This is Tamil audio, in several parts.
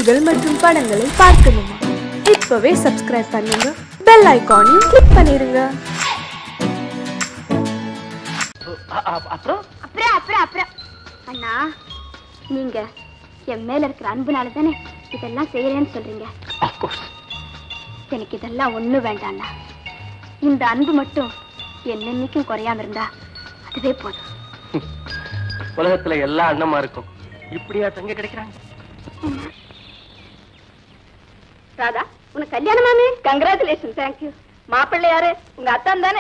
நிகழ்ச்சிகள் மற்றும் படங்களை பார்க்கணுமா? இப்பவே சப்ஸ்கிரைப் பண்ணுங்க, பெல் ஐகானையும் கிளிக் பண்ணிருங்க. அப்புறம் அண்ணா, நீங்க என் மேல இருக்கிற அன்புனால தானே இதெல்லாம் செய்யறேன்னு சொல்றீங்க. எனக்கு இதெல்லாம் ஒண்ணு வேண்டாண்ணா. இந்த அன்பு மட்டும் என்னன்னைக்கும் குறையாம இருந்தா அதுவே போதும். உலகத்துல எல்லா அண்ணமா இருக்கும், இப்படியா தங்க கிடைக்கிறாங்க? ராதா, உனக்கு கல்யாணமாமே? கங்க்ராச்சுலேஷன். தேங்க்யூ. மாப்பிள்ளை யாரு? உங்க அத்தான் தானே?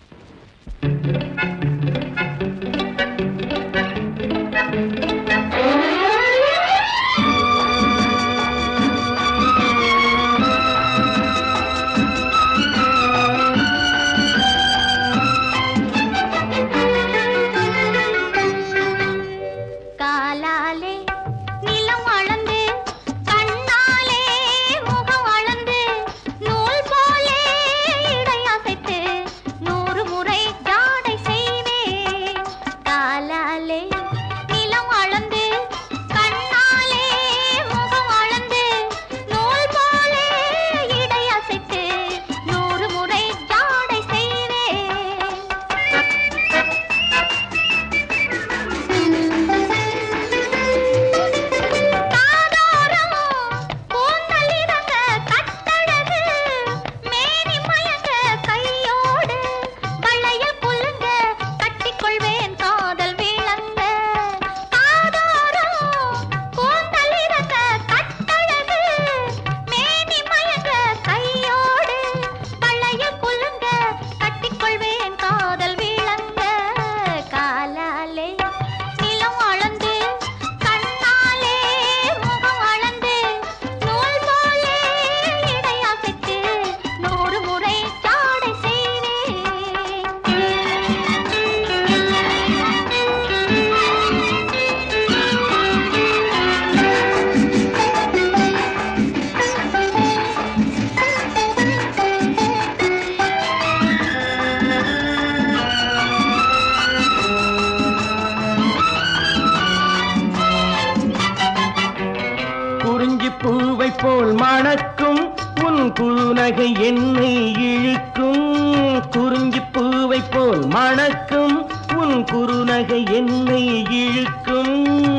பூவை போல் மணக்கும் உன் குறுநகை என்னை இழுக்கும். குறிஞ்சி பூவை போல் மணக்கும் உன் குறுநகை என்னை இழுக்கும்.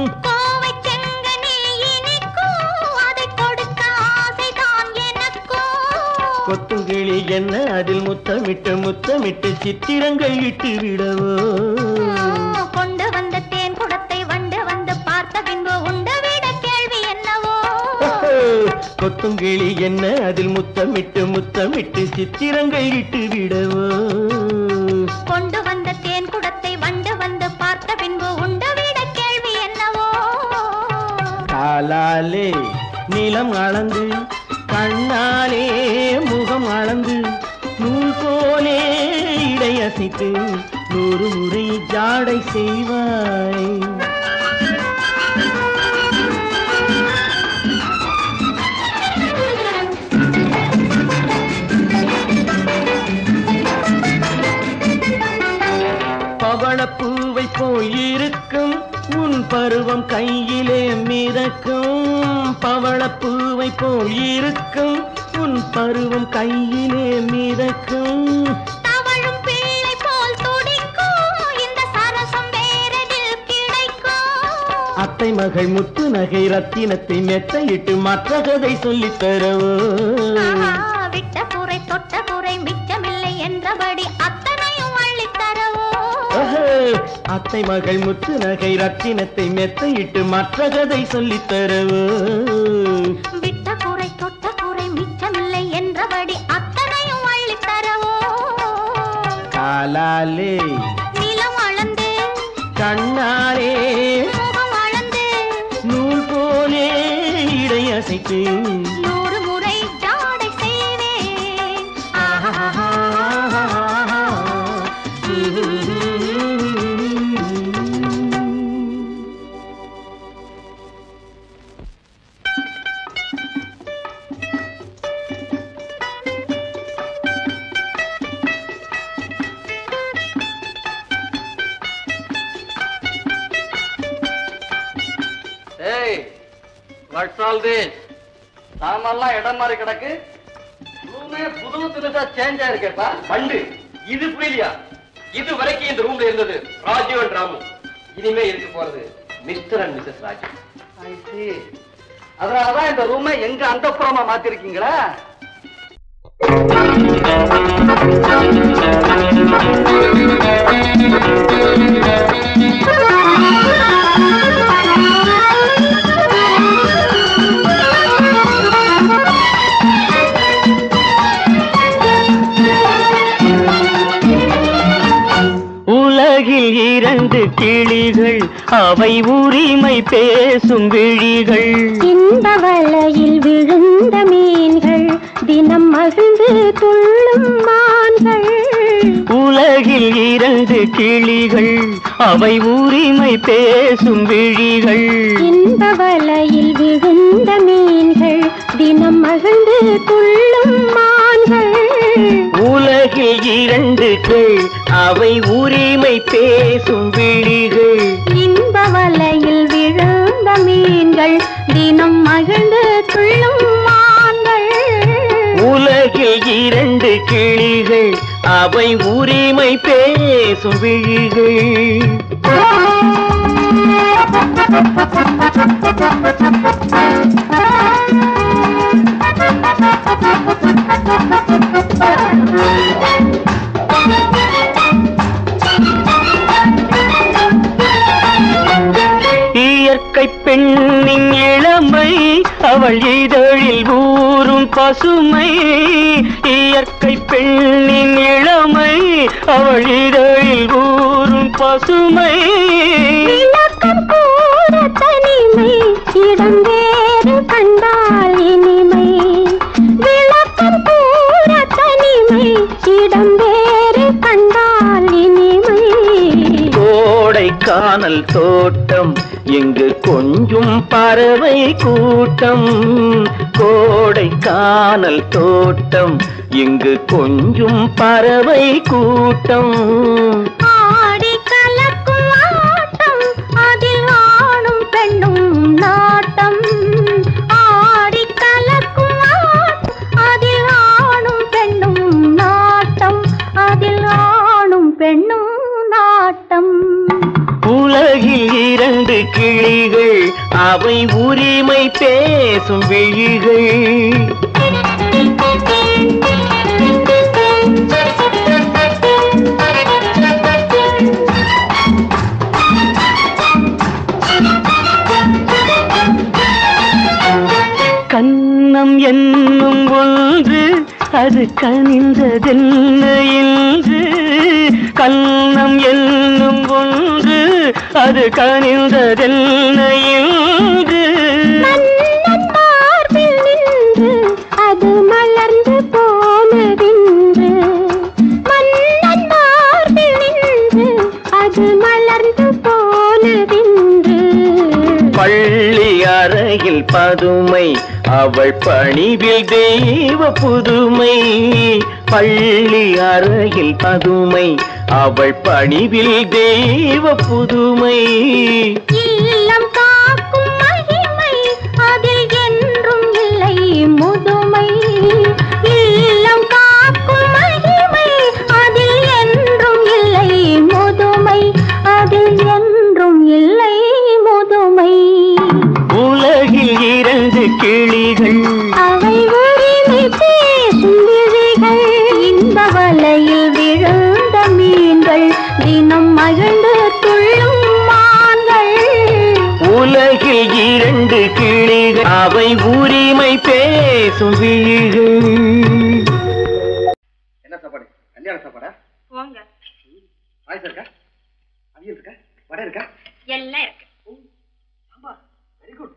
கொத்துங்கிளி என்ன அதில் முத்தமிட்டு முத்தமிட்டு சித்திரங்கள் இட்டு விடவோ? கொண்டு வந்த தேன் குடத்தை வண்டு வந்து பார்த்த பின்பு உண்டவிட கேள்வி என்னவோ? கொத்துங்கிளி என்ன அதில் முத்தமிட்டு முத்தமிட்டு சித்திரங்கள் இட்டு விடவோ? கொண்டு வந்த தேன் குடத்தை வண்டு வந்து பார்த்த பின்பு உண்டவிட கேள்வி என்னவோ? காலாலே நிலம் அளந்து கண்ணாலே முகம் அளந்து நூல் போலே இடையசைத்து 100 முறை ஜாடை செய்வாய். பவளப்பூவை போல் இருக்கும் உன் பருவம் கையிலே மிதக்கும். பவளப்பூவை போல் இருக்கும் உன் பருவம் கையிலே மிதக்கும். தவழும் பிள்ளை போல் துடிக்கும் இந்த சரசம் வேறெதில் கிடைக்கும். அத்தை மகள் முத்து நகை ரத்தினத்தை மெத்தையிட்டு மற்ற கதை சொல்லித் தரவோ? விட்ட குறை தொட்ட குறை மிச்சமில்லை என்றபடி அத்தனையும் அள்ளித் தரவோ? அத்தை மகள் முத்து நகை ரத்தினத்தை மெத்தையிட்டு மற்ற கதை சொல்லித் தரவோ? விட்ட குறை தொட்ட குறை மிச்சமில்லை என்றபடி அத்தனையும் அள்ளித் தரவோ? காலாலே நிலம் அளந்து கண்ணாலே முகம் அளந்து நூல் போலே இடையசைத்து 100 முறை ஜாடை செய்வேன். Hey, what's all this? சாமெல்லாம் இடம் மாதிரி கிடக்கு. ரூமே புது புதுசா சேஞ்ச் ஆயிருக்கேப்பா. பண்டு இது புரியலையா? இது வரைக்கும் இந்த ரூம்ல இருந்தது ராஜீவ் அண்ட் ராமு. இனிமே இருக்க போறது மிஸ்டர் அண்ட் மிஸ்ஸஸ் ராஜீவ். அதனாலதான் இந்த ரூமை எங்க அந்தப்புறமா மாத்திருக்கீங்களா? உலகில் இரண்டு கிளிகள், அவை உரிமை பேசும் விழிகள். இந்த வலையில் விழுந்த மீன்கள், தினம் மகிழ்ந்து துள்ளும் மான்கள். உலகில் இரண்டு கிளிகள், அவை உரிமை பேசும் விழிகள். இந்த வலையில் விழுந்த மீன்கள், தினம் மகிழ்ந்து துள்ளும் மான்கள். உலகில் இரண்டு கிள், அவை உரிமை பேசும் விழிகள். இன்ப வலையில் விழுந்த மீன்கள், தினம் மகிழ்ந்து துள்ளும் மான்கள். உலகில் இரண்டு கிளிகள், அவை உரிமை பேசும் விழிகள். இயற்கை பெண்ணின் இளமை, அவள் இதழில் ஊறும் பசுமை. இயற்கை பெண்ணின் இளமை, அவள் இதழில் ஊறும் பசுமை. விளக்கம் கூற தனிமை, இடம் வேறு கண்டால் இனிமை. விளக்கம் கூற தனிமை, இடம் வேறு கண்டால் இனிமை. கோடைக்கானல் தோட்டம், இங்கு கொஞ்சும் பறவை கூட்டம். கோடைக்கானல் தோட்டம், இங்கு கொஞ்சும் பறவை கூட்டம். ஆடி கலக்கும் ஆட்டம், அதில் ஆணும் பெண்ணும் நாட்டம். ஆடி கலக்கும் ஆட்டம், அதில் ஆணும் பெண்ணும் நாட்டம். அதில் ஆணும் பெண்ணும் நாட்டம். உலகில் இரண்டு கிளிகள், அவை உரிமை பேசும் விழிகள். கன்னம் என்னும் ஒன்று, அது கனிந்ததென்ன என்று. கன்னம் என்னும் ஒன்று, அது கனிந்ததென்ன என்று. மன்னன் மார்பில் நின்று, அது மலர்ந்து போனதென்று. மன்னன் மார்பில் நின்று, அது மலர்ந்து போனதென்று. பள்ளி அறையில் பதுமை, அவள் பணிவில் தெய்வ புதுமை. பள்ளி அறையில் பதுமை, அவள் பணிவில் தெய்வ புதுமை. இல்லம் காக்கும் மகிமை, அதில் என்றும் இல்லை முதுமை. இல்லம் காக்கும் மகிமை, அதில் என்றும் இல்லை முதுமை. அதில் என்றும் இல்லை முதுமை. உலகில் இரண்டு கிளிகள், அவை உரிமை பேசும் விழிகள். இந்த வலையில் விழுந்த மீன்கள், தினம் மகிழ்ந்து துள்ளும் மான்கள். உலகில் இரண்டு கிளிகள், அவை உரிமை பேசும் விழிகள். என்ன சாப்பாடு? கல்யாண சாப்பாடா? போங்க, பாயசம் இருக்கா? அவியல் இருக்கா? வடை இருக்கா? எல்லாம் இருக்கு. Very good.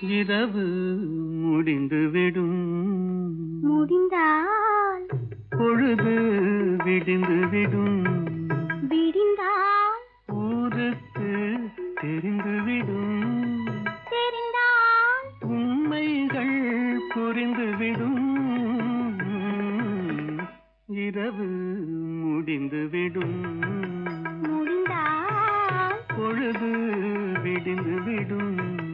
இரவு முடிந்துவிடும். முடிந்தால் பொழுது விடிந்துவிடும். விடிந்தால் ஊருக்கு தெரிந்துவிடும். தெரிந்தால் உண்மைகள் புரிந்துவிடும். இரவு முடிந்துவிடும். முடிந்தால் பொழுது விடிந்துவிடும்.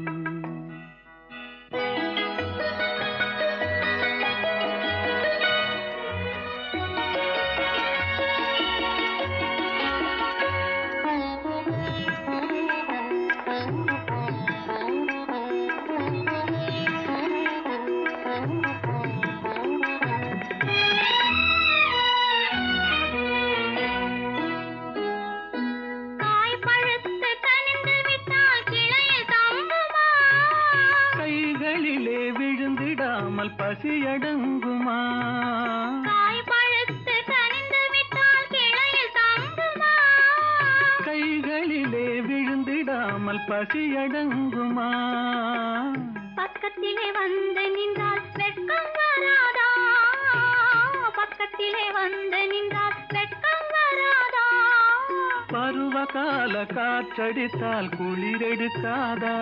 பசியடங்குமா? காய் பழுத்து கனிந்து விட்டால் கிளையில் தங்குமா? கைகளிலே விழுந்திடாமல் பசியடங்குமா? பக்கத்திலே வந்து நின்றால் வெட்கம் வராதா? பக்கத்திலே வந்து நின்றால் வெட்கம் வராதா? பருவகால காற்றடித்தால் குளிரெடுக்காதா?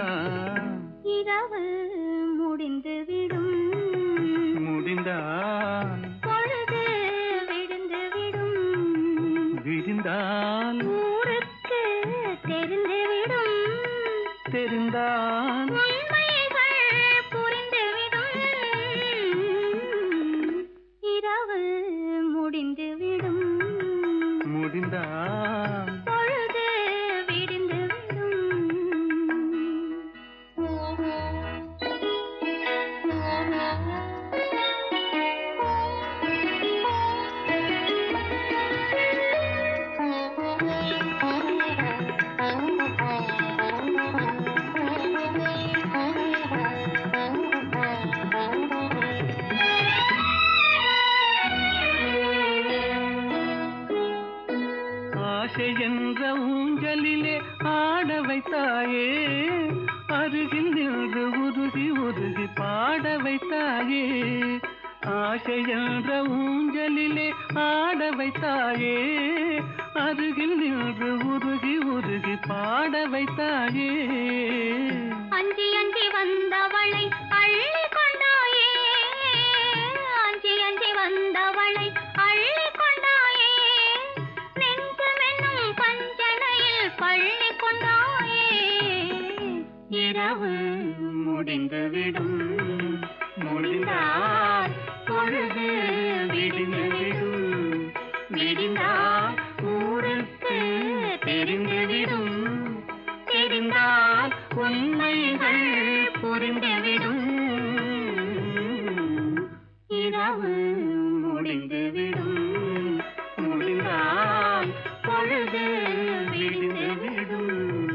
இரவு முடிந்துவிடும். முடிந்தால் பொழுது விடிந்துவிடும். விடிந்தால் ஊருக்கு தெரிந்துவிடும். தெரிந்தால் உண்மைகள் புரிந்துவிடும். இரவு முடிந்துவிடும். முடிந்தால் பொழுது விடிந்துவிடும். ஆசை என்ற ஊஞ்சலிலே ஆட வைத்தாயே, அருகில் நின்று உருகி உருகி பாட வைத்தாயே. ஆசை என்ற ஊஞ்சலிலே ஆட வைத்தாயே, அருகில் நின்று உருகி உருகி பாட வைத்தாயே. அஞ்சி அஞ்சி வந்தவளை அள்ளி கொண்டாயே. அஞ்சி அஞ்சி வந்தவளை அள்ளி கொண்டாயே. நெஞ்சமென்னும் பஞ்சனையில் பள்ளி கொண்டாயே. இரவு முடிந்துவிடும். முடிந்தால் பொழுது விடிந்துவிடும். விடிந்தால் ஊருக்கு தெரிந்துவிடும். தெரிந்தால் உண்மைகள் புரிந்துவிடும். இரவு முடிந்துவிடும். முடிந்தால் பொழுது விடிந்துவிடும்.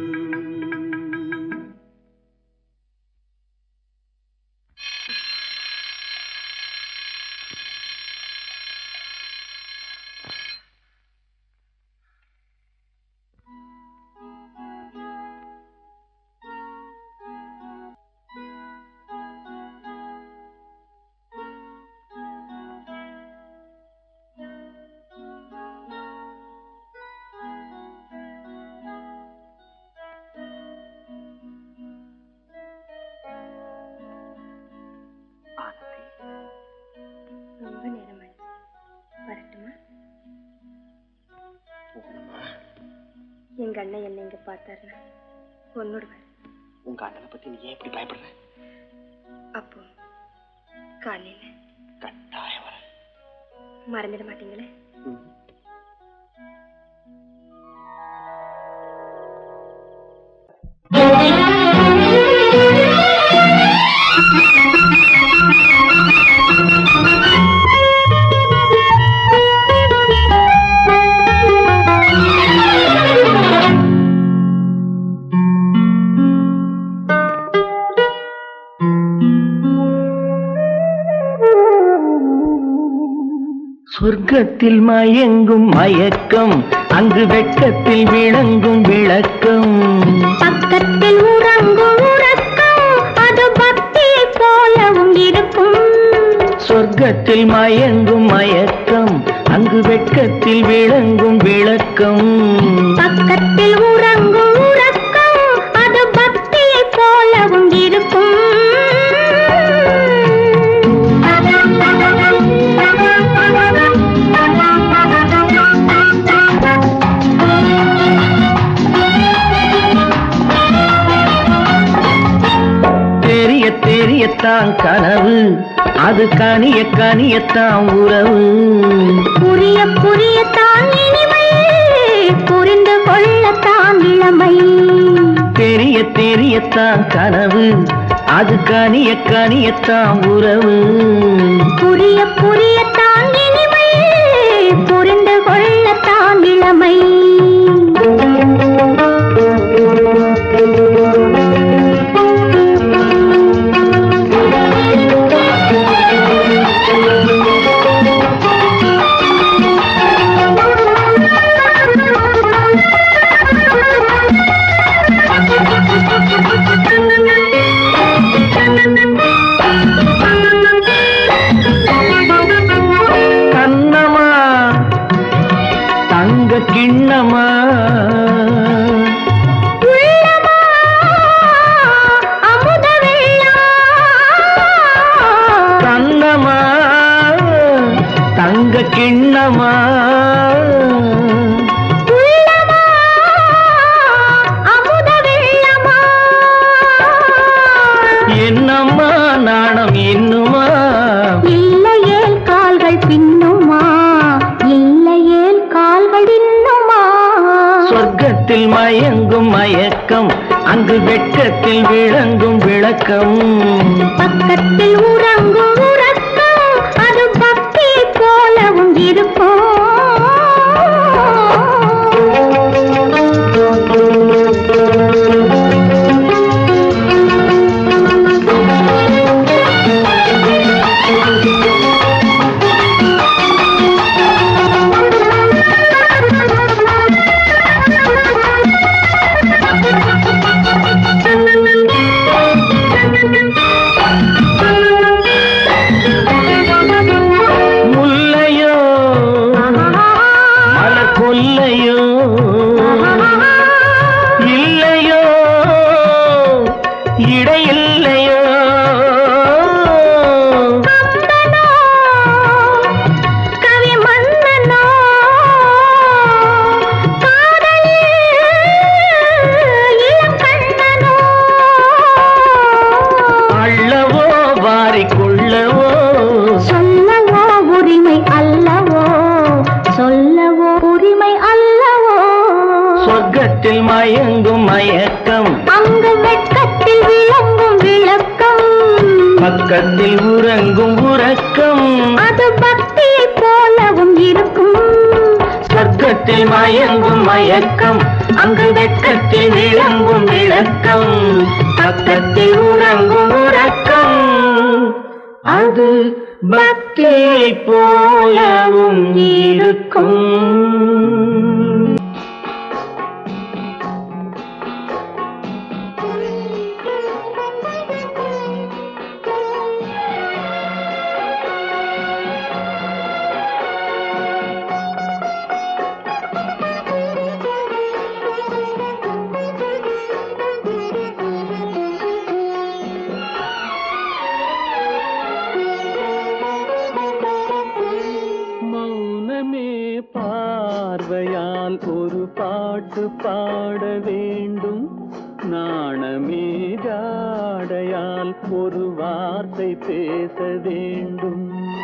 ரொம்ப நேரமாச்சு, வரட்டுமா? எங்க அண்ணன் என்ன இங்க பார்த்தாருன்னா ஒன்னுடுவார். உங்க அண்ணனை பத்தி நீ ஏன் இப்படி பயப்படுற? அப்போ காலையில கட்டாயம் வர மறந்துட மாட்டீங்களே? சொர்க்கத்தில் மயங்கும் மயக்கம், அங்கு வெட்கத்தில் விளங்கும் விளக்கம். பக்கத்தில் உறங்கும் உறக்கம், அது இருக்கும். சொர்க்கத்தில் மயங்கும் மயக்கம், அங்கு வெட்கத்தில் விளங்கும் விளக்கம். பக்கத்தில் உறங்கும் உறக்கம், அது பக்தியை போலவும் இருக்கும். தெரிய தெரியத்தான் கனவு, அது கனிய கனியத்தான் உறவு. புரிய புரியத்தான் இனிமை, புரிந்து கொள்ளத்தான் இளமை. தெரிய தெரியத்தான் கனவு, அது கனிய கனியத்தான் உறவு. புரிய புரியத்தான் இனிமை, புரிந்து கொள்ளத்தான் இளமை. கண்ணமா தங்க கிண்ணமா, கண்ணமா தங்க கிண்ணமா, என்னம்மா நாணம் இன்னுமா? இல்லையேல் கால்கள் பின்னுமா, இல்லையேல் கால்கள் இன்னுமா. சொர்க்கத்தில் மயங்கும் மயக்கம், அங்கு வெட்கத்தில் விளங்கும் விளக்கம். பக்கத்தில் உறங்கும் உறக்கம், அது பக்தி போலவும் இருக்கும். முல்லையோ மலர் கொல்லையோ, இல்லையோ இடையில்லையோ. கவி மன்னனோ, காதலில் இளம் கண்ணனோ. அள்ளவோ வாரிக்கொள்ளவோ, சொல்லவோ உரிமை அல்லவோ, சொல்லவோ உரிமை அல்லவோ. சொர்க்கத்தில் மயங்கும் மயக்கம், அங்கு வெட்கத்தில் விளங்கும் விளக்கம். பக்கத்தில் உறங்கும் உறக்கம். அது பக்தியை போலவும் இருக்கும். சொர்க்கத்தில் மயங்கும் மயக்கம், அங்கு வெட்கத்தில் விளங்கும் விளக்கம். பக்கத்தில் உறங்கும் உறக்கம், அது பக்தியை போலவும் இருக்கும். மௌனமே பார்வையால் ஒரு பாட்டு பாட வேண்டும், நாணமே ஜாடையால் ஒரு வார்த்தை பேச வேண்டும்.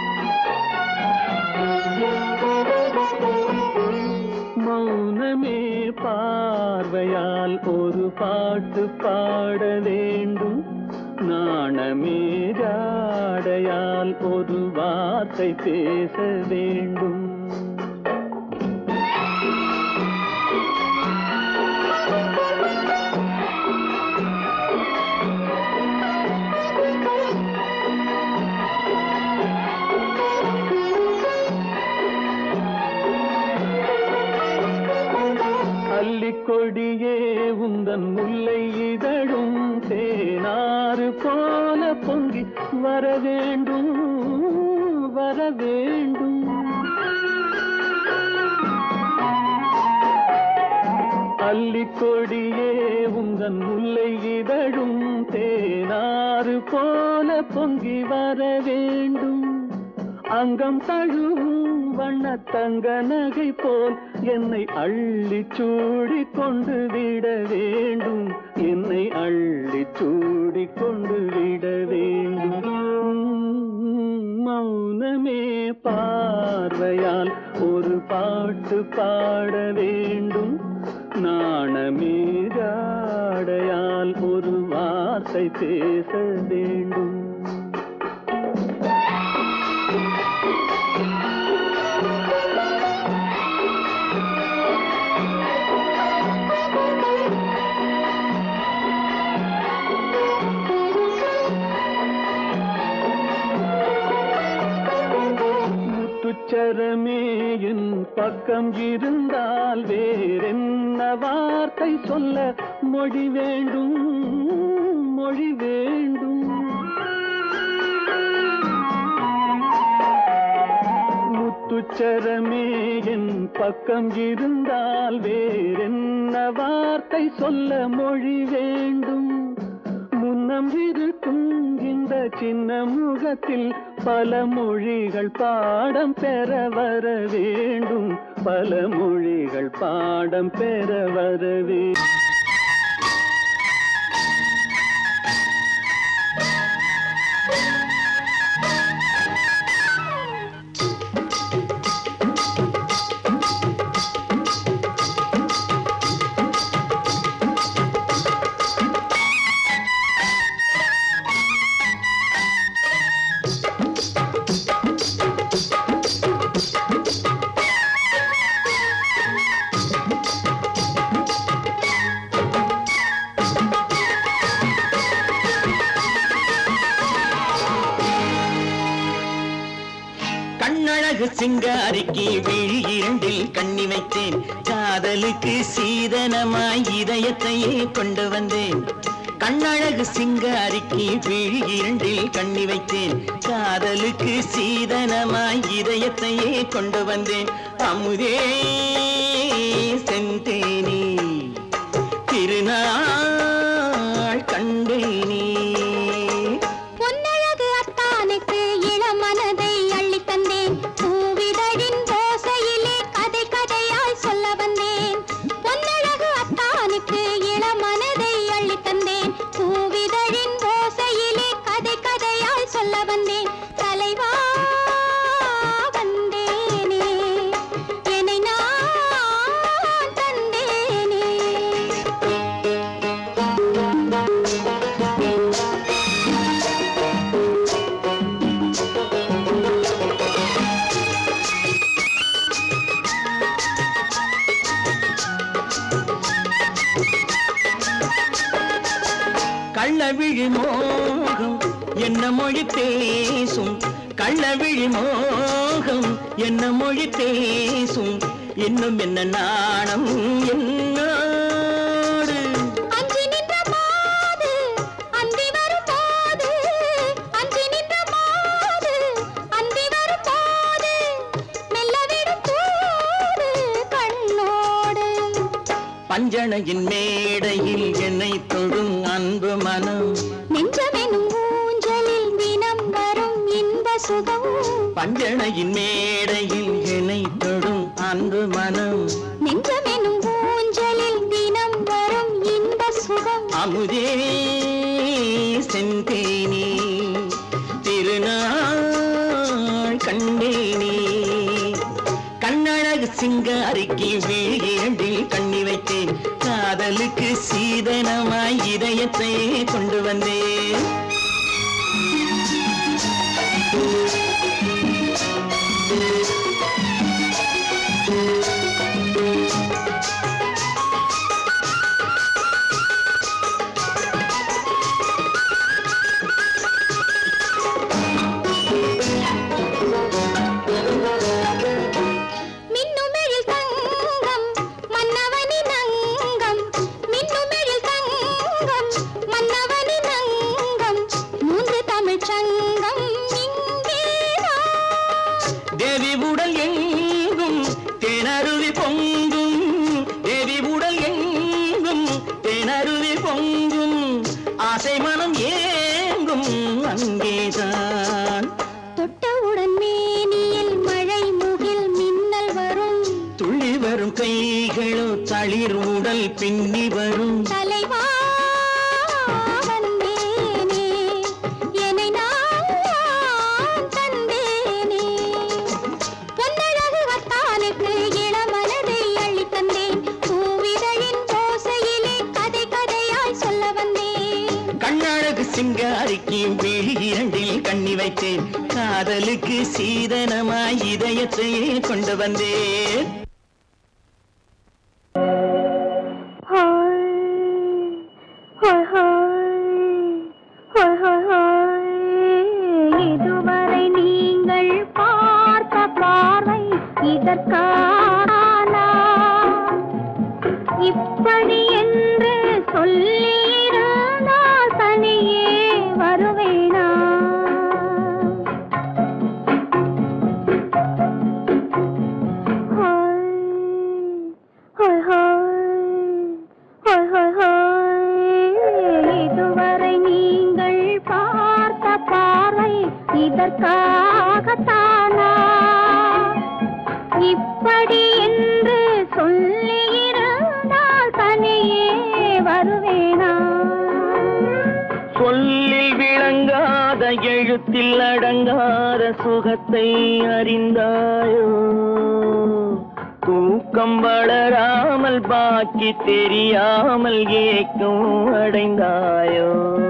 மௌனமே பார்வையால் ஒரு பாட்டு பாட வேண்டும், நாணமே ஜாடையால் ஒரு வார்த்தை பேச வேண்டும். அல்லிக்கொடியே உந்தன் முல்லை இதழும் தேனாறு போல பொங்கி வர வேண்டும் வர வேண்டும். அல்லிக்கொடியே உந்தன் முல்லை இதழும் தேனாறு போல பொங்கி வர வேண்டும். அங்கம் தழுவும் வண்ணத்தங்க நகை போல் என்னை அள்ளி சூடி கொண்டு விட வேண்டும். என்னை அள்ளி சூடி கொண்டு விட வேண்டும். மௌனமே பார்வையால் ஒரு பாட்டு பாட வேண்டும். நாணமே ஜாடையால் ஒரு வார்த்தை பேச வேண்டும். முத்துச்சரமே என் பக்கம் இருந்தால் வேறென்ன வார்த்தை சொல்ல மொழி வேண்டும் மொழி வேண்டும். முத்துச்சரமே என் பக்கம் இருந்தால் வேறென்ன வார்த்தை சொல்ல மொழி வேண்டும். முன்னம் இருக்கும் இந்த சின்ன முகத்தில் பல மொழிகள் பாடம் பெற வர வேண்டும். பல மொழிகள் பாடம் பெற வர வேண்டும். கண்ணழகு சிங்காரிக்கு விழி இரண்டில் கண்ணி வைத்தேன். காதலுக்கு சீதனமாய் இதயத்தையே கொண்டு வந்தேன். கண்ணழகு சிங்காரிக்கு விழி இரண்டில் கண்ணி வைத்தேன். காதலுக்கு சீதனமாய் இதயத்தையே கொண்டு வந்தேன். அமுதே செந்தேனே திருநாள் கண்டேனே. கள்ளவிழி மோகம் என்ன மொழி பேசும். கள்ளவிழி மோகம் என்ன மொழி பேசும். இன்னும் என்ன நாணம் என்னோடு. அஞ்சி நின்ற மாது அந்தி வரும் போது, அஞ்சி நின்ற மாது அந்தி வரும் போது மெல்ல விடும் போது கண்ணோடு. பஞ்சணையின் மேடையில் என்னை தொடும் அன்பு மனம். நெஞ்சமெனும் ஊஞ்சலில் தினம் வரும் இன்ப சுகம். பஞ்சணையின் மேடையில் என்னை தொடும் அன்பு மனம். நெஞ்சமெனும் ஊஞ்சலில் தினம் வரும் இன்ப சுகம். அமுதே செந்தேனே திருநாள் கண்டேனே. கண்ணழகு சிங்காரிக்கு விழி இரண்டில் கண்ணி வைத்தேன். காதலுக்கு சீதனமாய் இதயத்தை கொண்டு வந்தேன். தேவி உடல் எங்கும் தேனருவி பொங்கும், தேவி உடல் எங்கும் தேனருவி பொங்கும், ஆசை மனம் ஏங்கும் அங்கேதான். தொட்டவுடன் மேனியில் மழை முகில் மின்னல் வரும், துள்ளி வரும் கைகளோ தளிர் உடல் பின்னி வரும். தலைவா வந்தேனே, என்னை நான் தந்தேனே, பொன்னழகு வத்தானுக்கு இளமனதை அள்ளி தந்தேன், பூவிதழின் ஓசையிலே கதை கதையாய் சொல்ல வந்தேன். கண்ணழகு சிங்காரிக்கு விழி இரண்டில் கண்ணி வைத்தேன், காதலுக்கு சீதனமாய் இதயத்தையே கொண்டு வந்தேன். இதுவரை நீங்கள் பார்த்த பார்வை இதற்கானா, இப்படி என்று சொல்லியிருந்தால் தனியே வருவேனா. இதுவரை நீங்கள் பார்த்த பார்வை இதற்காகத்தானா, இப்படி என்று சொல்லியிருந்தால் தனியே வருவேனா. சொல்லில் விளங்காத எழுத்தில் அடங்காத சுகத்தை அறிந்தாயோ, தூக்கம் வளராமல் பாக்கி தெரியாமல் ஏக்கம் அடைந்தாயோ.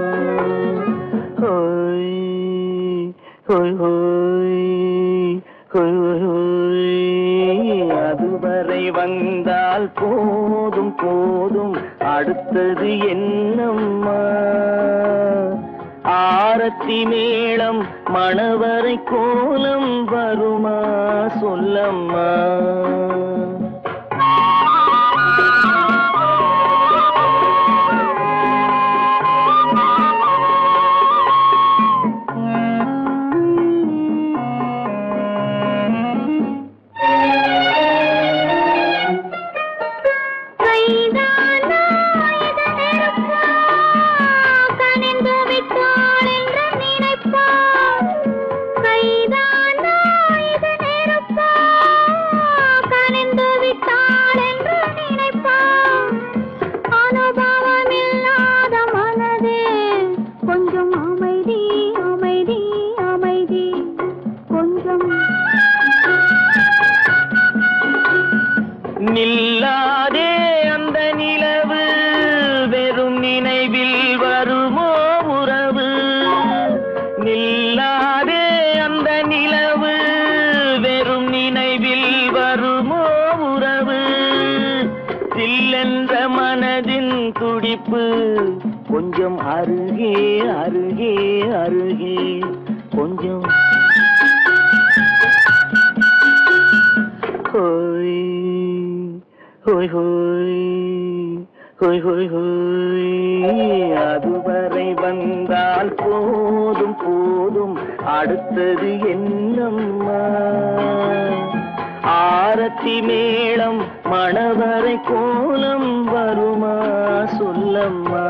ஹோய் ஹோய் ஹோய் ஹோய் ஹோய், அதுவரை வந்தால் போதும் போதும், அடுத்தது என்னம்மா. ஆரத்தி மேளம் மணவரை கோலம் வருமா சொல்லம்மா. நில்லாதே அந்த நிலவு, வெறும் நினைவில் வருமோ உறவு. நில்லாதே அந்த நிலவு, வெறும் நினைவில் வருமோ உறவு. சில்லென்ற மனதின் துடிப்பு கொஞ்சம் அருகே அருகே அருகே கொஞ்சம். ஹோய் ஹோய் ஹோய் ஹோய் ஹோய் ஹோய், அதுவரை வந்தால் போதும் போதும், அடுத்தது என்னம்மா. ஆரத்தி மேளம் மணவரை கோலம் வருமா சொல்லம்மா.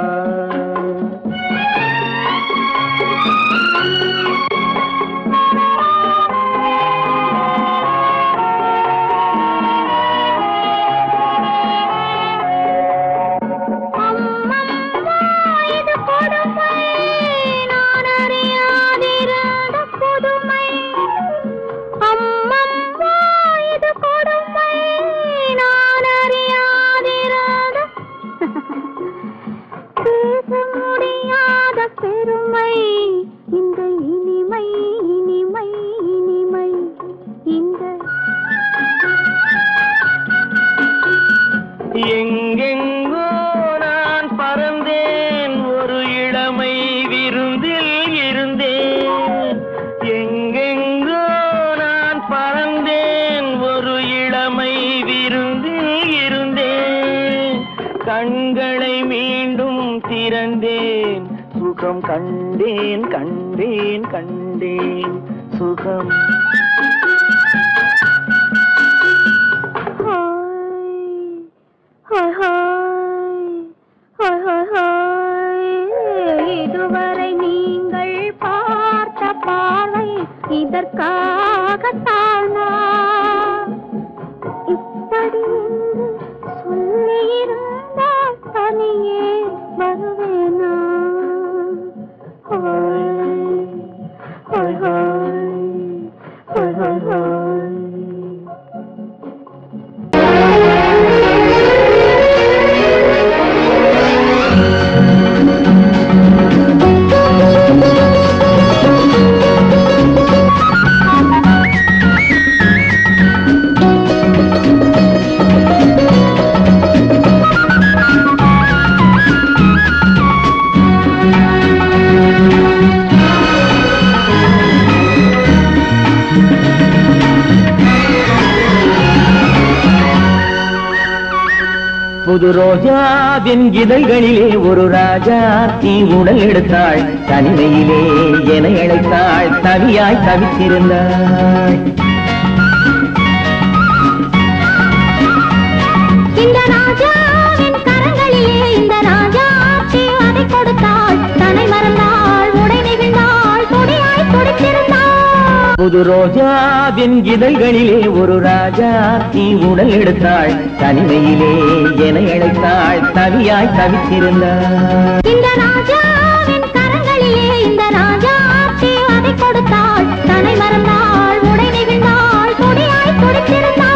எங்கெங்கோ நான் பறந்தேன், ஒரு இளமை விருந்தில் இருந்தேன். எங்கெங்கோ நான் பறந்தேன், ஒரு இளமை விருந்தில் இருந்தேன். கண்களை மீண்டும் திறந்தேன், சுகம் கண்டேன் கண்டேன் கண்டேன் சுகம். மகத்தானா இப்படி சொல்லியிருந்த தனியே வருவேனா ஹோய் ஹோய் ஹோய் ஹோய் புது ரோஜாவின் இதழ்களிலே ஒரு ராஜா தீ உடல் எடுத்தாள் தனிமையிலே என அழைத்தாள் தவியாய் தவித்திருந்தாள் இந்த ராஜாவின் கரங்களிலே இந்த ராஜா அதை கொடுத்தாள் தன்னை மறந்தாள் உடை நெகிழ்ந்தாள் கொடியாய் துடித்திருந்தாள் புது ரோஜாவின் இதழ்களிலே ஒரு ராஜா தீ உடல் எடுத்தாள் தனிமையிலே என அழைத்தாள் தவியாய் தவித்திருந்தாள் இந்த ராஜாவின் கரங்களிலே இந்த ராஜா அதை கொடுத்தாள் தன்னை மறந்தாள் உடை நெகிழ்ந்தாள் கொடியாய் துடித்திருந்தாள்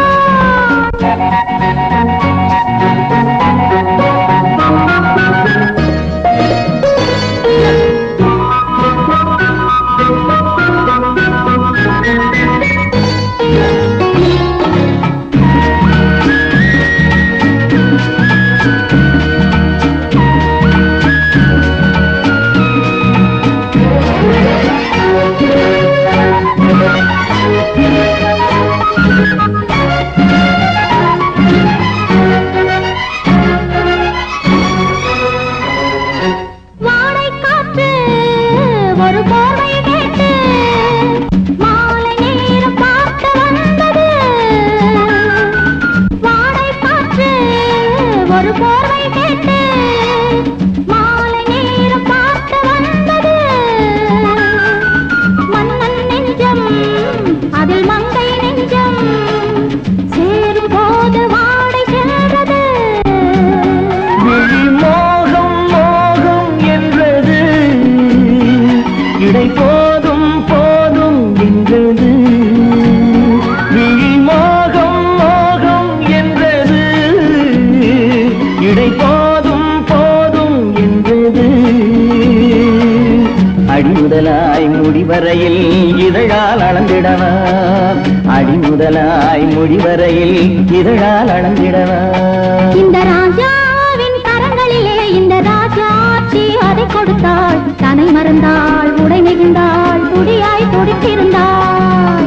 முடிவரையில் இதழால் அளந்திடவா அடிமுதலாய் முடிவரையில் இதழால் அளந்திடவா இந்த ராஜாவின் கரங்களிலே இந்த ராஜாச்சி அதை கொடுத்தாள் தன்னை மறந்தாள் உடை நெகிழ்ந்தாள் துடியாய் துடித்திருந்தாள்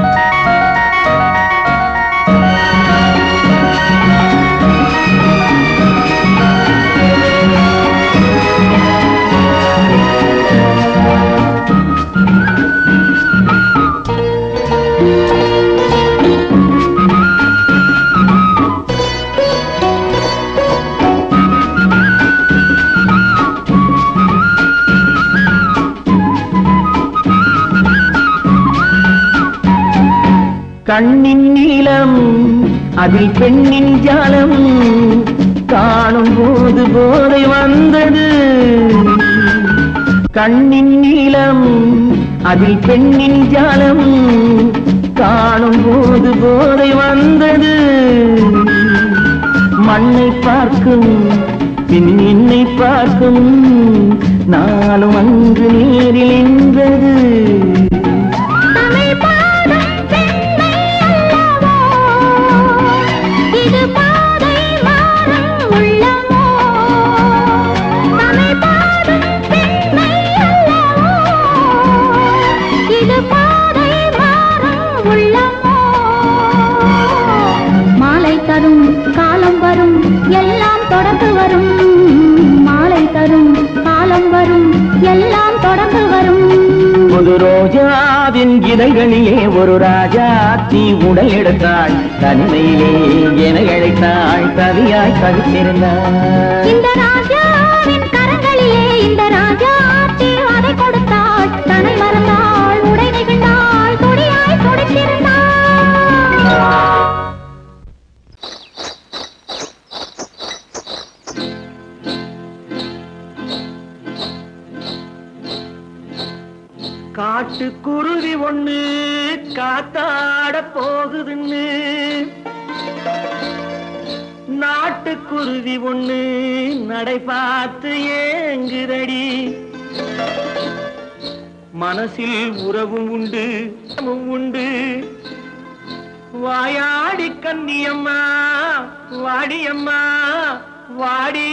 கண்ணின் நீளம் அதில் பெண்ணின் ஜாலம் காணும் போது போதை வந்தது கண்ணின் நீளம் அதில் பெண்ணின் ஜாலம் காணும் போது போதை வந்தது மண்ணை பார்க்கும் பின் என்னை பார்க்கும் நாளும் அங்கு நேரில் என்றது ரோஜாவின் இதழ்களிலே ஒரு ராஜா தீ உடல் எடுத்தாள் தனிமையிலே என அழைத்தாள் தவியாய் தவித்திருந்தாள் இந்த ராஜாவின் கரங்களிலே இந்த ராஜா அதை கொடுத்தாள் தன்னை மறந்தாள் உடை நெகிழ்ந்தாள் கொடியாய் துடித்திருந்தாள் காட்டுக்குருவி ஒண்ணு காத்தாட போகுதுன்னு நாட்டுக்குருவி ஒண்ணு நடை பார்த்து ஏங்குதடி மனசில் உறவும் உண்டு உண்டு வாயாடி கன்னியம்மா வாடியம்மா வாடி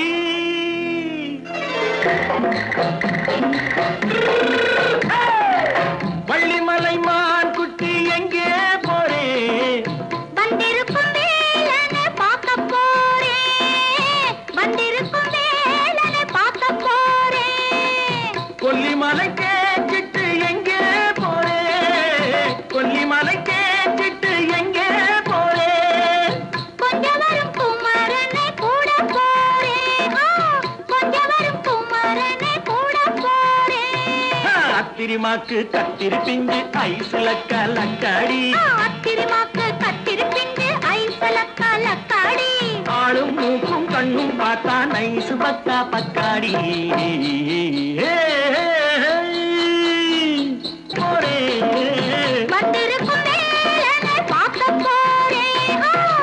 வள்ளிமலை மான் குட்டி எங்கே போறே வந்திருக்கும் வேலனை பார்க்க போறேன் வந்திருக்கும் வேலனை பார்க்க போறேன் கொல்லிமலை கேட்டுட்டு எங்கே போறே கொல்லிமலை கேட்டுட்டு எங்கே போறே கொஞ்சம் வரும் குமரனை கூட போறேன் கொஞ்சம் வரும் குமரனை கூட போறேன் அத்திரிமாக்கு கத்திரி பிஞ்சு ஐசுல கலக்காடி அத்திரிமாக்கு கத்திரி பிஞ்சு ஐசுல கலக்காடி ஆளும் மூக்கும் கண்ணும் பார்த்தா நைசு பக்கா பக்காடி போரே வந்திருக்கும் வேலனை பார்க்க போறேன்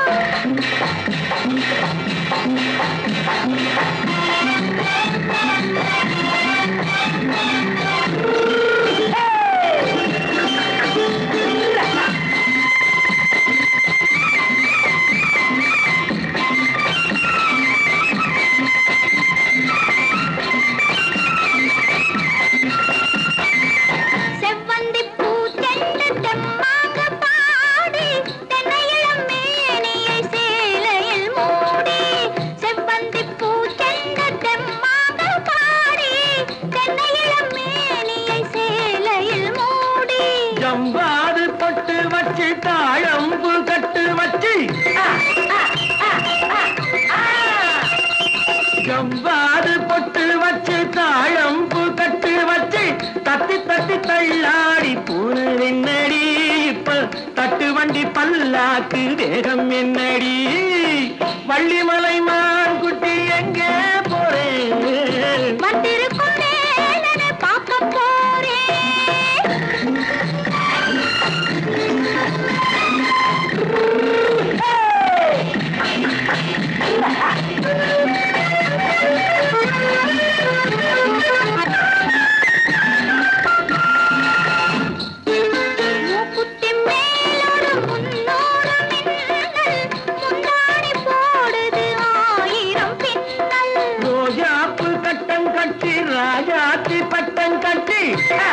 செவ்வந்தி பூ தென்று தெம்மாக பாடி தென்னையிளம் மேனியை சேலையில் மூடி செவ்வந்தி பூ தென்று தெம்மாக பாடி தென்னையிளம் மேனியை சேலையில் மூடி ஜம்பாது பொட்டு வச்சு தாழம்பு கட்டு வச்சு ஜம்பாது பொட்டு வச்சு தாழம்பு கட்டு வச்சு தட்டி தட்டி தள்ளாடி பூனு என்னடி இப்ப தட்டு வண்டி பல்லாக்கு வேகம் என்னடி வள்ளிமலை மான் குட்டி எங்கே போறேன் வந்திருக்கும் வேலனை பார்க்க போறேன் மூக்குத்தி மேலோடு முன்னோடு மின்னல் முந்தாடி போடுது ஆயிரம் பின்னல் ரோஜாப்பு கட்டம் கட்டி ராஜாத்தி பட்டம் கட்டி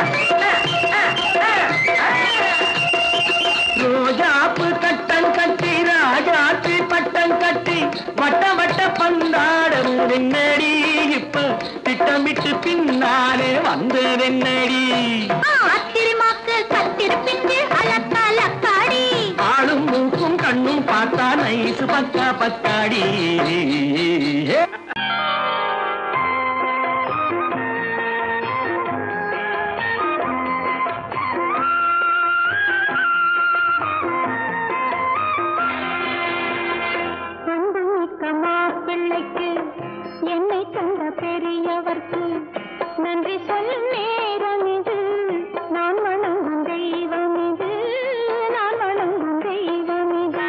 ரோஜாப்பு கட்டம் கட்டி ராஜாத்தி பட்டம் கட்டி வட்ட வட்ட பந்தாடம் வெண்ணடி இப்ப திட்டமிட்டு பின்னாலே வந்து வெண்ணடி அத்திரிமாக்கு கத்திரி பிஞ்சு அலக்காடி ஆளும் மூக்கும் கண்ணும் பார்த்தா நைசு பக்கா பக்காடி மாப்பிள்ளைக்கு என்னை தந்த பெரியவர்க்கு நன்றி சொல்லும் நேரம் இது நான் வணங்கும் தெய்வம் இது நான் வணங்கும் தெய்வம் இது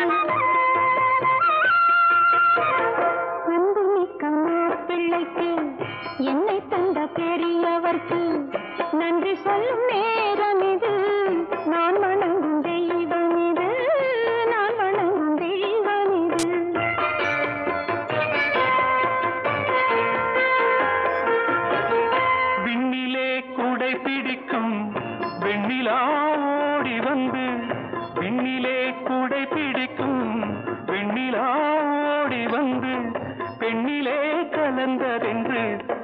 அன்புமிக்க மாப்பிள்ளைக்கு என்னை தந்த பெரியவர்க்கு நன்றி சொல்லும் நேரம் இது நான் வணங்கும் தெய்வம் இது நான் வணங்கும் தெய்வம் இது விண்ணிலே கூடை பிடிக்கும் வெண்ணிலா ஓடி வந்து விண்ணிலே கூடை பிடிக்கும் வெண்ணிலா ஓடி வந்து பெண்ணிலே கலந்ததென்று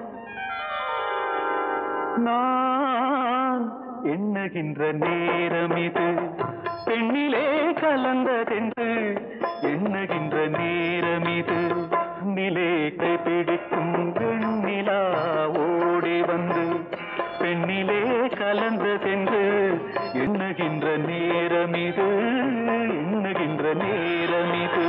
நான் எண்ணுகின்ற நேரம் இது பெண்ணிலே கலந்ததென்று எண்ணுகின்ற நேரம் இது நிலே கை பிடிக்கும் வெண்ணிலா ஓடி வந்து பெண்ணிலே கலந்ததென்று எண்ணுகின்ற நேரம் இது எண்ணுகின்ற நேரம் இது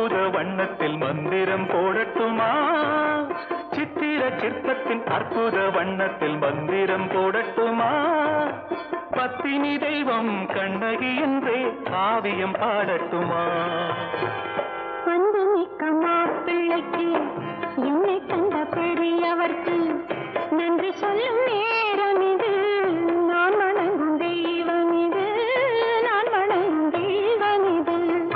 அற்புத வண்ணத்தில் மந்திரம் போடட்டுமா? சித்திர சிற்பத்தின் அற்புத வண்ணத்தில் மந்திரம் போடட்டுமா? பத்தினி தெய்வம் கண்ணகி என்றே காவியம் பாடட்டுமா? அன்பு மிக்க மாப்பிள்ளைக்கு என்னை கண்ட பெரியவர்க்கு நன்றி சொல்லும் நேரம் இது. நான் வணங்கும் தெய்வம் இது, நான் வணங்கும் தெய்வம் இது.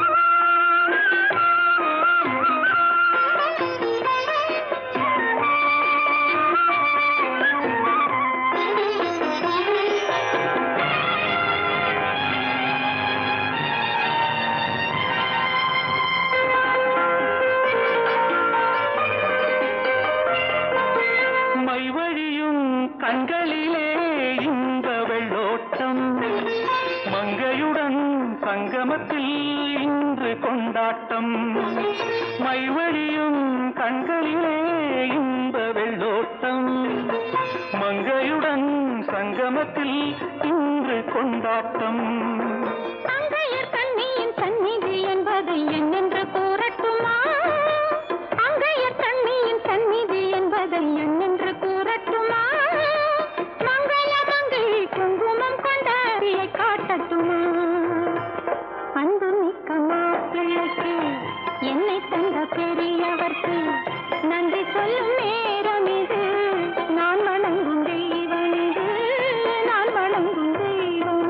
கண்களிலே இந்த வெள்ளோட்டம் மங்கையுடன் சங்கமத்தில் இன்று கொண்டாட்டம். மைவழியும் கண்களிலே இந்த வெள்ளோட்டம் மங்கையுடன் சங்கமத்தில் இன்று கொண்டாட்டம். அங்கையர் கண்ணியின் சந்நிதி என்பதை என்னென்று கூறட்டுமா? அங்கையர் கண்ணியின் சந்நிதி என்பதை என்னென்று கூறட்டுமா? குங்குமம் கொண்டாடியை காட்டட்டுமா? அன்பு மிக்க மாப்பிள்ளைக்கு என்னை தந்த பெரியவர்க்கு நன்றி சொல்லும் நேரம் இது. நான் வணங்கும் தெய்வம் இது, நான் வணங்கும் தெய்வம்.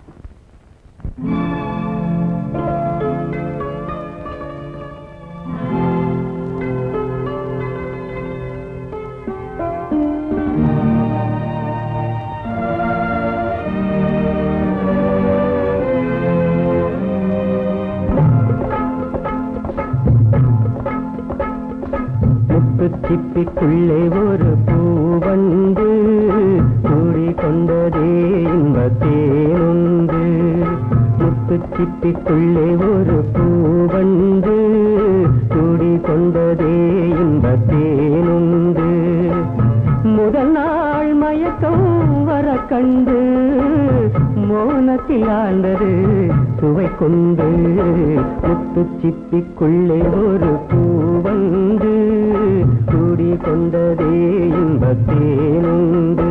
சிப்பிக்குள்ளே ஒரு பூவண்டு கூடிக்கொண்டதே இன்பத்தேனுண்டு. முத்துச்சிப்பிக்குள்ளே ஒரு பூவண்டு கூடிக்கொண்டதே இன்பத்தேனுண்டு. முதல் நாள் மயக்கம் வர கண்டு மோனத்தில் ஆண்டது சுவை கொண்டு. முத்துச்சிப்பிக்குள்ளே ஒரு பூவண்டு கூடிக்கொண்டதே இன்பத்தேனுண்டு.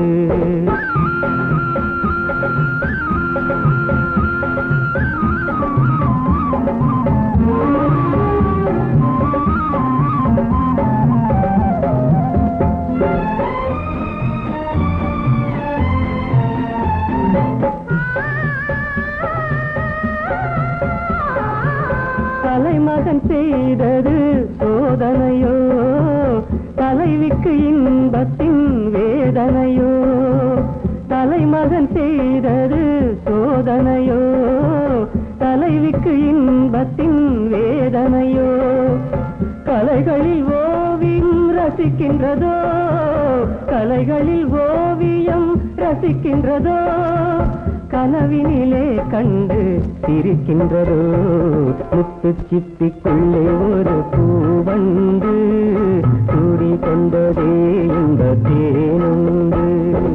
தலைமகன் செய்தது சோதனையோ, தலைவிக்கு இன்பத்தின் வேதனையோ. தலைமகன் செய்தது சோதனையோ, தலைவிக்கு இன்பத்தின் வேதனையோ. கலைகளில் ஓவியம் ரசிக்கின்றதோ, கலைகளில் ஓவியம் ரசிக்கின்றதோ. கனவினிலே கண்டு சிரிக்கின்றதோ. முத்துச்சிப்பிக்குள்ளே ஒரு பூவண்டு கூடிக்கொண்டதே இன்பத்தேனுண்டு.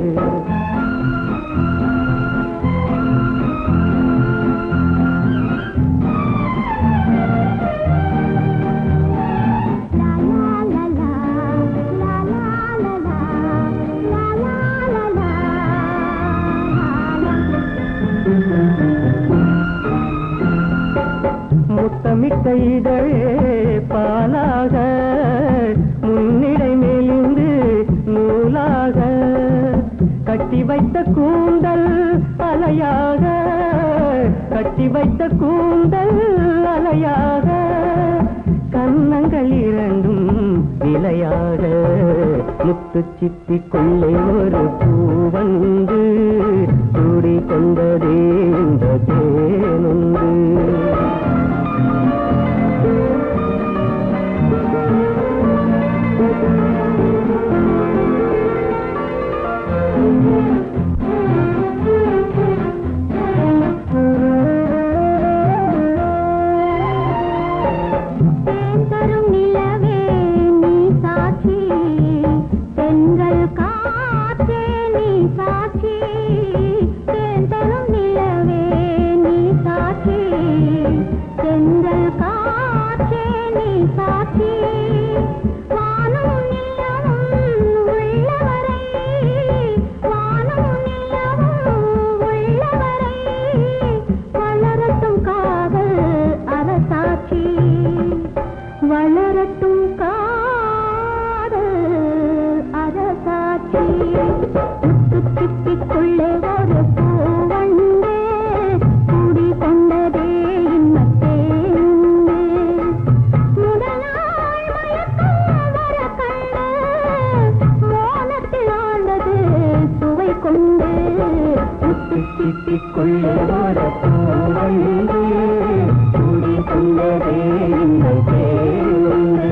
முத்தமிட்ட இதழே பாலாக முன்னிடை மேலிருந்து நூலாக கட்டி வைத்த கூந்தல் அலையாக, கட்டி வைத்த கூந்தல் அலையாக. கன்னங்கள் இரண்டும் விலையாக. முத்துச்சிப்பிக்குள்ளே ஒரு பூவண்டு கூடிக்கொண்டதே இந்த தேனுண்டு. செந்தல் காற்றே சித்திக்குள்ளே வர பூவந்து கூடி கொண்டதே இந்த தேவந்து.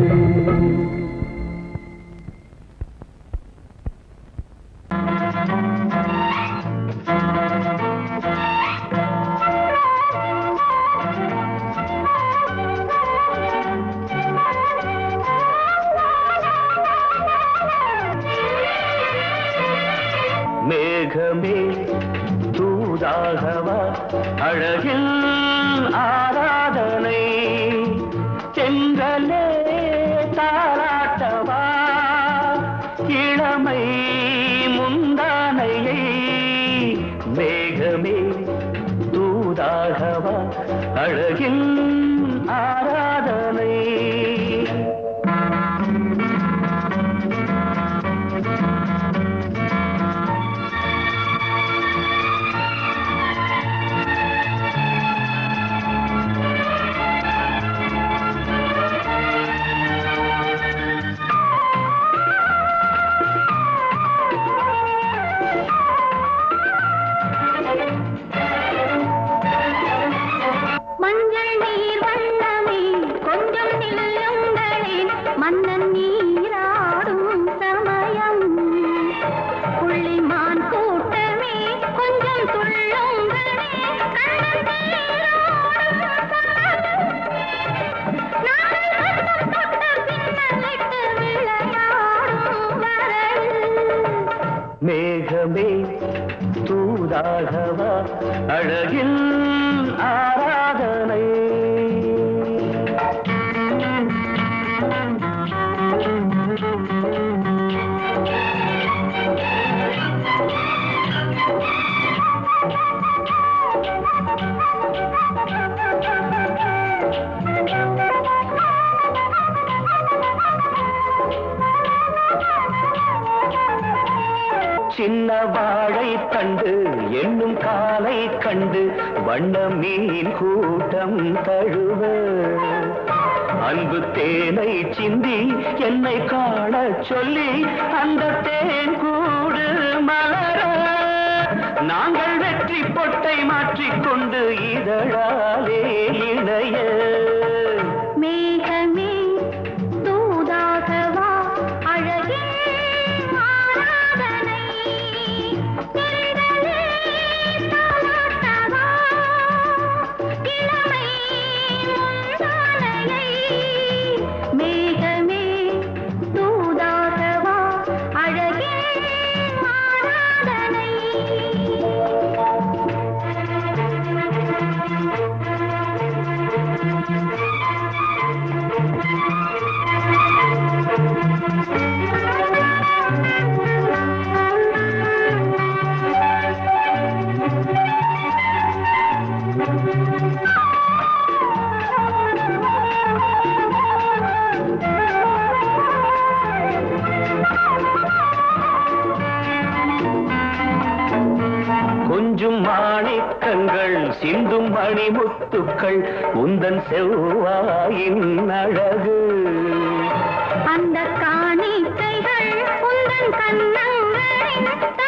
மேகமே தூதாகவா அழகில் ஆராதனை செங்கலே தாராட்டவா இளமை முந்தானையை மேகமே தூதாகவா அழகில் ஆராதனை மஞ்சள் நீர் வண்ணமே கொஞ்சம் நில்லுங்களேன் மன்னன் நீராடும் சமயம் புள்ளிமான் கூட்டமே கொஞ்சம் துள்ளுங்களே கண்ணன் நீராடும் பின்னலிட்டு விளையாடும் வரல் மேகமே தூதாகவா அழகில் ஆராதனை சின்ன வாழை தண்டு என்னும் காலை கண்டு வண்ண மீன் கூட்டம் தழுவ அன்பு தேனை சிந்தி என்னை காண சொல்லி அந்த தேன் கூடு மலர நாங்கள் வெற்றி பொட்டை மாற்றிக்கொண்டு இதழாலே இணைய மேகமே தூதாகவா அழகே ஆராதனை தென்றலே தாலாட்டவா இளமை முந்தானையை மேகமே தூதாகவா அழகே ஆராதனை கொஞ்சம் மாணிக்கங்கள் சிந்தும் மணிமுத்துக்கள் உந்தன் செவ்வாயின் அழகு அந்த காணிக்கைகள் உந்தன் கண்ணங்களின்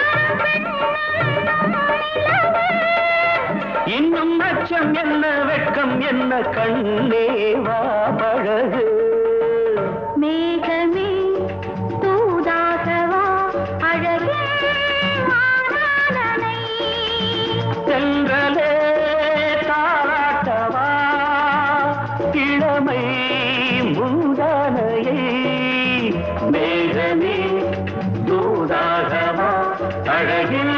இன்னும் அச்சம் என்ன வெட்கம் என்ன கண்ணே வா பழகு மேகமே தூதாகவா அழகே ஆராதனை சென்றலே தாராட்டவா இளமை முந்தானையை மேகமே தூதாகவா அழகில்